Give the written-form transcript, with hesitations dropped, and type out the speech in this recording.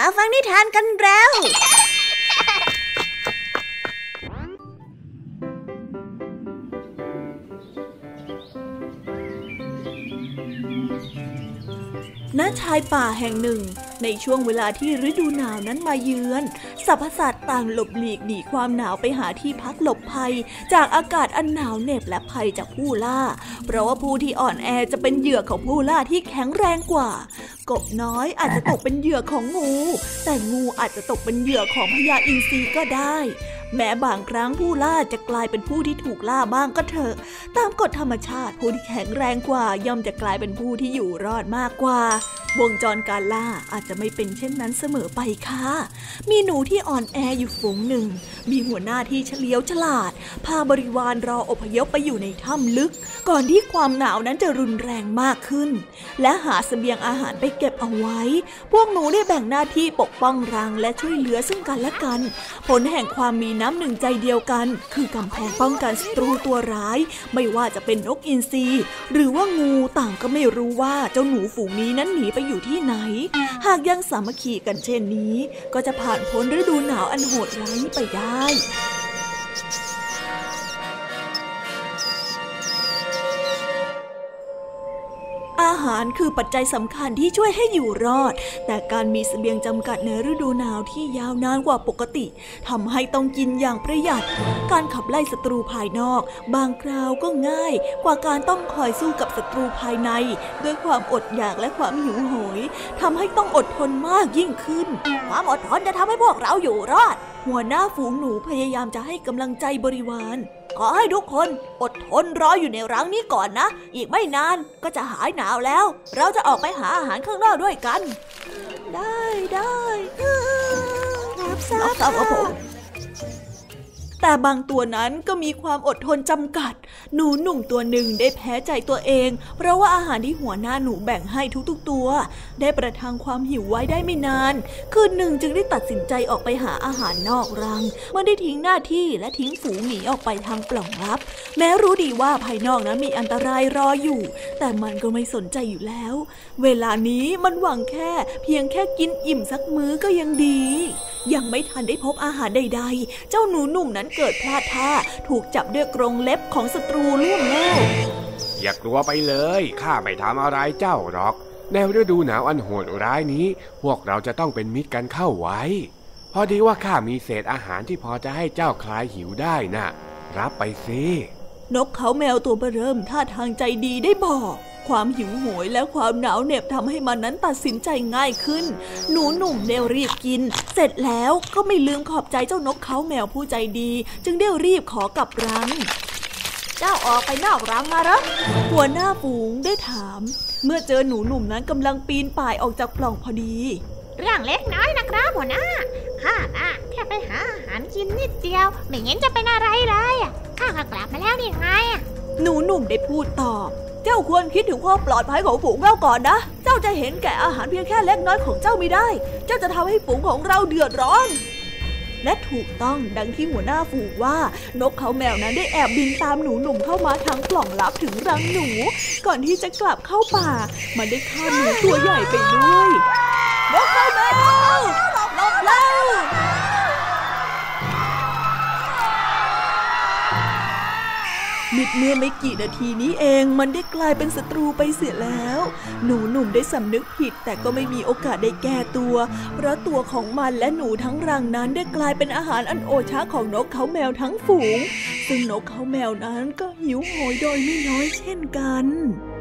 ฟังนิทานกันแล้วณ ชายป่าแห่งหนึ่งในช่วงเวลาที่ฤดูหนาวนั้นมาเยือนสรรพสัตว์ต่างหลบหลีกหนีความหนาวไปหาที่พักหลบภัยจากอากาศอันหนาวเหน็บและภัยจากผู้ล่าเพราะว่าผู้ที่อ่อนแอจะเป็นเหยื่อของผู้ล่าที่แข็งแรงกว่ากบน้อยอาจจะตกเป็นเหยื่อของงูแต่งูอาจจะตกเป็นเหยื่อของพญาอินทรีก็ได้แม้บางครั้งผู้ล่าจะกลายเป็นผู้ที่ถูกล่าบ้างก็เถอะตามกฎธรรมชาติผู้ที่แข็งแรงกว่าย่อมจะกลายเป็นผู้ที่อยู่รอดมากกว่าวงจรการล่าอาจจะไม่เป็นเช่นนั้นเสมอไปค่ะมีหนูที่อ่อนแออยู่ฝูงหนึ่งมีหัวหน้าที่เฉลียวฉลาดพาบริวารรออพยพไปอยู่ในถ้ำลึกก่อนที่ความหนาวนั้นจะรุนแรงมากขึ้นและหาเสบียงอาหารไปเก็บเอาไว้พวกหนูได้แบ่งหน้าที่ปกป้องรังและช่วยเหลือซึ่งกันและกันผลแห่งความมีน้ำหนึ่งใจเดียวกันคือกำแพงป้องกันศัตรูตัวร้ายไม่ว่าจะเป็นนกอินทรีหรือว่างูต่างก็ไม่รู้ว่าเจ้าหนูฝูงนี้นั้นหนีไปอยู่ที่ไหนหากยังสามัคคีกันเช่นนี้ก็จะผ่านพ้นฤดูหนาวอันโหดร้ายนี้ไปได้อาหารคือปัจจัยสำคัญที่ช่วยให้อยู่รอดแต่การมีเสบียงจำกัดในฤดูหนาวที่ยาวนานกว่าปกติทำให้ต้องกินอย่างประหยัดการขับไล่ศัตรูภายนอกบางคราวก็ง่ายกว่าการต้องคอยสู้กับศัตรูภายในด้วยความอดอยากและความหิวโหยทำให้ต้องอดทนมากยิ่งขึ้นความอดทนจะทำให้พวกเราอยู่รอดหัวหน้าฝูงหนูพยายามจะให้กำลังใจบริวารขอให้ทุกคนอดทนรออยู่ในรังนี้ก่อนนะอีกไม่นานก็จะหายหนาวแล้วเราจะออกไปหาอาหารข้างนอกด้วยกันได้รับทราบครับผมแต่บางตัวนั้นก็มีความอดทนจำกัดหนูหนุ่มตัวหนึ่งได้แพ้ใจตัวเองเพราะว่าอาหารที่หัวหน้าหนูแบ่งให้ทุกๆตัวได้ประทังความหิวไว้ได้ไม่นานคืนหนึ่งจึงได้ตัดสินใจออกไปหาอาหารนอกรังเมื่อได้ทิ้งหน้าที่และทิ้งฝูงหนีออกไปทางปล่องลับแม้รู้ดีว่าภายนอกนั้นมีอันตรายรออยู่แต่มันก็ไม่สนใจอยู่แล้วเวลานี้มันหวังเพียงแค่กินอิ่มสักมื้อก็ยังดียังไม่ทันได้พบอาหารใดๆเจ้าหนูหนุ่มนั้นเกิดพลาดท่าถูกจับด้วยกรงเล็บของศัตรูล่วงแล้วอย่ากลัวไปเลยข้าไม่ทำอะไรเจ้าหรอกในฤดูหนาวอันโหดร้ายนี้พวกเราจะต้องเป็นมิตรกันเข้าไว้พอดีว่าข้ามีเศษอาหารที่พอจะให้เจ้าคลายหิวได้น่ะรับไปสินกเขาแมวตัวเริ่มท่าทางใจดีได้บอกความหิวโหยและความหนาวเหน็บทำให้มันนั้นตัดสินใจง่ายขึ้นหนูหนุ่มได้รีบกินเสร็จแล้วก็ไม่ลืมขอบใจเจ้านกเขาแมวผู้ใจดีจึงได้รีบขอกลับรังเจ้าออกไปนอกรังมาเหรอหัวหน้าฝูงได้ถามเมื่อเจอหนูหนุ่มนั้นกำลังปีนป่ายออกจากปล่องพอดีเรื่องเล็กน้อยนะครับหัวหน้าข้าน่ะแค่ไปหาอาหารกินนิดเดียวไม่เห็นจะเป็นอะไรเลยข้าก็กลับมาแล้วนี่ไงหนูหนุ่มได้พูดตอบเจ้าควรคิดถึงความปลอดภัยของฝูงเราก่อนนะเจ้าจะเห็นแก่อาหารเพียงแค่เล็กน้อยของเจ้าไม่ได้เจ้าจะทำให้ฝูงของเราเดือดร้อนและถูกต้องดังที่หัวหน้าฝูงว่านกเขาแมวนั้นได้แอบบินตามหนูหนุ่มเข้ามาทางปล่องลับถึงรังหนูก่อนที่จะกลับเข้าป่ามันได้ฆ่าหนูตัวใหญ่ไปด้วยนกเขาแมวหลบแล้วมิดเมื่อไม่กี่นาทีนี้เองมันได้กลายเป็นศัตรูไปเสียแล้วหนูหนุ่มได้สำนึกผิดแต่ก็ไม่มีโอกาสได้แก้ตัวเพราะตัวของมันและหนูทั้งรังนั้นได้กลายเป็นอาหารอันโอชะของนกเขาแมวทั้งฝูงซึ่งนกเขาแมวนั้นก็หิวโหยโดยไม่น้อยเช่นกัน